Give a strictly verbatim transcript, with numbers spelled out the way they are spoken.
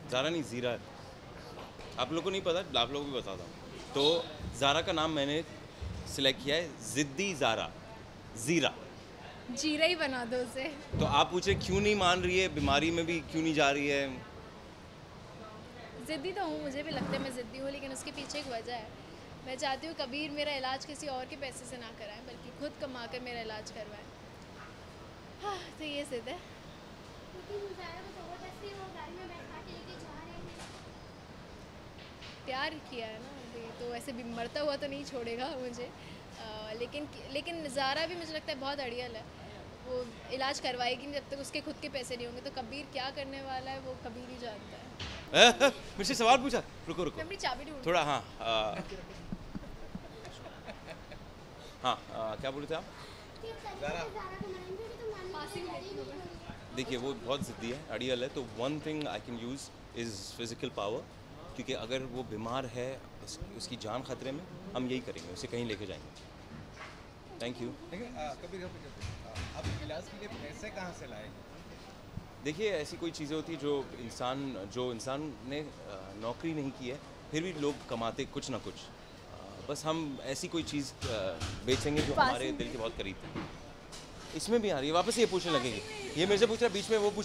ज़ारा नहीं, ज़ीरा है। आप लोगों को नहीं पता, आप लोगों को भी बताता हूँ। तो ज़ारा का नाम मैंने सिलेक्ट किया है ज़िद्दी ज़ारा, ज़ीरा। जीरा ही बना दो उसे। तो आप पूछे क्यों नहीं मान रही है, बीमारी में भी क्यों नहीं जा रही है? ज़िद्दी तो हूँ, मुझे भी लगता है मैं ज़िद्दी हूँ, लेकिन उसके पीछे एक वजह है। मैं चाहती हूँ कबीर मेरा इलाज किसी और के पैसे से ना कराएं, बल्कि खुद कमा कर मेरा इलाज करवाएं। हाँ, तो ये ज़िद है। प्यार किया है ना अभी, तो ऐसे भी मरता हुआ तो नहीं छोड़ेगा मुझे। आ, लेकिन लेकिन ज़ारा भी मुझे लगता है बहुत अड़ियल है। वो इलाज करवाएगी नहीं जब तक उसके खुद के पैसे नहीं होंगे। तो कबीर क्या करने वाला है वो कबीर ही जानता है। मुझसे सवाल पूछा, रुको रुको मैं अपनी चाबी ढूंढ थोड़ा। हाँ आ, हाँ आ, क्या बोले थे आप? देखिए वो बहुत ज़िद्दी है, अड़ियल है। तो one thing I can use is physical power, क्योंकि अगर वो बीमार है, उस, उसकी जान खतरे में, हम यही करेंगे, उसे कहीं लेके जाएंगे। Thank you. लेकिन कबीर आप इलाज के लिए पैसे कहाँ से लाए? देखिए ऐसी कोई चीज़ें होती है जो इंसान जो इंसान ने नौकरी नहीं की है, फिर भी लोग कमाते कुछ ना कुछ। बस हम ऐसी कोई चीज़ बेचेंगे जो हमारे दिल के बहुत करीब है। इसमें भी आ रही है, वापस ये पूछने लगेगी। ये मेरे से पूछ रहा है, बीच में वो पूछ